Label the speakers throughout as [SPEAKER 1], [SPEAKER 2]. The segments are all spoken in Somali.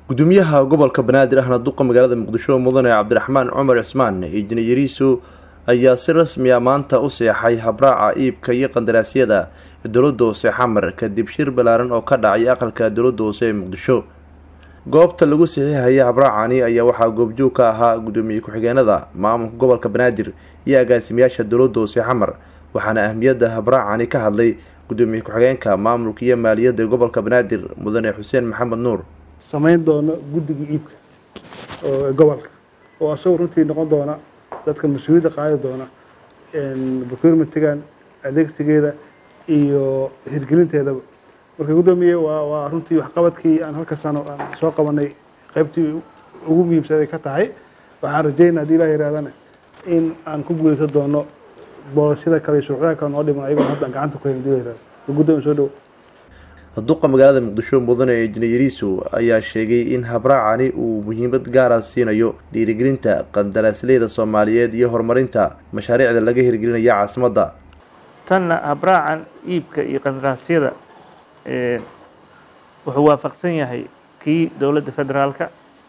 [SPEAKER 1] gudoomiyaha gobolka Banaadir ahna duqa magaalada Muqdisho mudane Cabdiraxmaan Cumar Cismaan injineeriisu ayaa si rasmi ah maanta u seexay habraaca iibka iyo qandaraasyada dowladda hoose xamar kadib shir balaaran oo ka dhacay aqalka dowladda hoose ee Muqdisho. goobta lagu saxiixay habraacani ayaa waxaa goobjoog ka ahaa gudoomiye ku-xigeenada maamulka gobolka Banaadir iyo agaasimayaasha dowladda hoose xamar, waxaana ahmiyadda habraacani ka hadlay gudoomiye ku-xigeenka maamulka iyo maaliyadda gobolka Banaadir mudane Xuseen Maxamed Nuur.
[SPEAKER 2] samayn doona guddiga iibka oo gobolka oo asoo runtii noqon doona dadka mas'uuliyadda qaadi doona procurement-gan adeegsigeeda iyo hirgelinteeda. marka gudoomiye waa runtii wax qabadkii aan halka sano aan soo qabanay qaybtii ugu muhiimsan ka tahay. waxaan rajaynayaa haddii Ilaahay yiraahdana in aan ku guuleysan doono boolisada kale shuruucda kale oo dhiman ayagoo hadda gacanta ku hayn diiray. gudoomiye soo dhow.
[SPEAKER 1] duqa magaalada Muqdisho mudane injineeriisu ayaa sheegay in habraacani uu muhiimad gaar ah siinayo dhiirigelinta qandaraasleyda Soomaaliyeed iyo horumarinta mashaariicda laga hirgelinayo caasimadda.
[SPEAKER 3] tanna habraacan iibka iyo qandaraasyada wuxuu waafaqsan yahay kii dowladda federaalka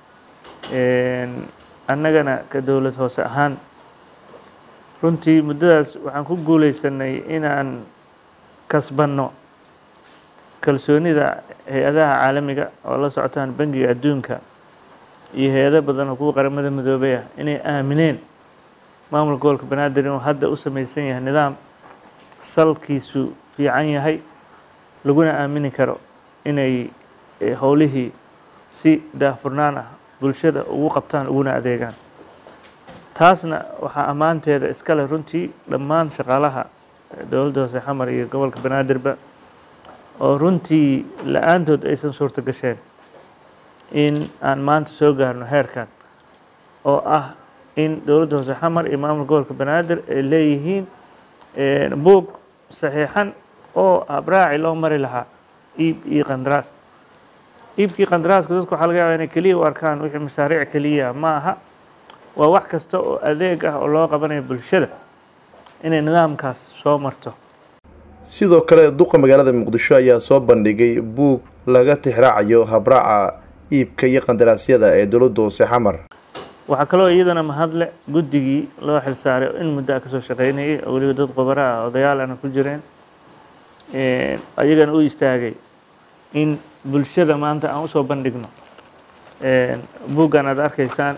[SPEAKER 3] annagana ka dowlad hoose ahaan runtii muddadaas waxaan ku guuleysanay inaan kasbanno kalsoonida hay-adaha caalamiga oo la socotaan bangiga adduunka iyo hay-ado badan oo kuwa qaramada midoobay ah inay aamineen maamulka gobolka Banaadir inuu hadda u samaysan yahay nidaam salkiisu fiican yahay laguna aamini karo inay howlihii si daahfurnaan ah bulshada ugu qabtaan uguna adeegaan. taasna waxaa ammaanteeda iska leh runtii dhammaan shaqaalaha dowladda hoose xamar iyo gobolka Banaadirba oo runtii la-aantood aysan suurto gasheen in aan maanta soo gaarno heerkan oo ah in dowladda hoose xamar iyo maamulka gobolka Banaadir ay leeyihiin buug saxiixan oo habraaci loo mari lahaa iib iyo qandaraas. iibkii qandaraaska dadku waxaa laga yaabaa inay keliya u arkaan wixii mashaariic keliya ma aha, waa wax kasta oo adeeg ah oo loo qabanayo bulshada inay nidaamkaas soo marto.
[SPEAKER 1] sidoo kale duqa magaalada Muqdisho ayaa soo bandhigay buug laga tixraacayo habraaca iibka iyo qandaraasyada ee dowladda hoose xamar.
[SPEAKER 3] waxaa kaloo iyadana mahadle guddigii loo xilsaaray in muddo ka soo shaqeynayay oo waliba dad khubaro ah odayaal aan ku jireen ayagana u istaagay in bulshada maanta aan u soo bandhigno buuggan aad arkaysaan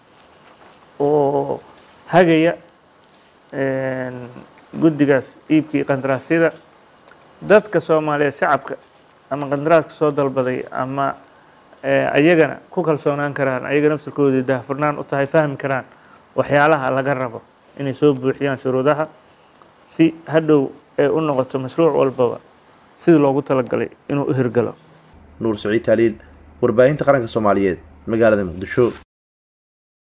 [SPEAKER 3] oo hagaya guddigaas iibkii qandaraasyada dadka Soomaaliyeed shacabka ama qandaraaska soo dalbaday ama ayagana ku kalsoonaan karaan ayaga naftirkooda daahfurnaan u tahay fahmi karaan waxyaalaha laga rabo inay soo buuxiyaan shuruudaha si hadhow ay u noqoto mashruuc walbaba sidii loogu talagalay inuu u hirgalo.
[SPEAKER 1] Nuur Saciid Taliil, warbaahinta qaranka Soomaaliyeed, magaalada Muqdisho.